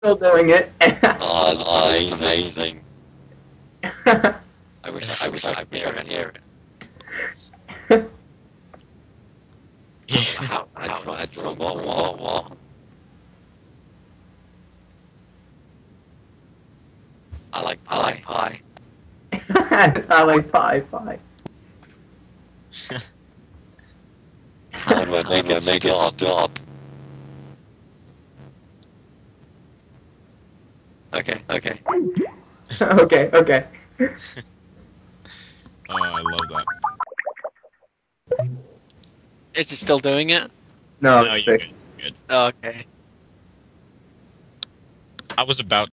Still doing it. Oh, that's amazing. I wish I could hear it. I'd run what? I like pie. I like pie. How do I make it stop? Okay. Okay. Oh, I love that. Is it still doing it? No, No, it's you're fixed. good. Oh, okay. I was about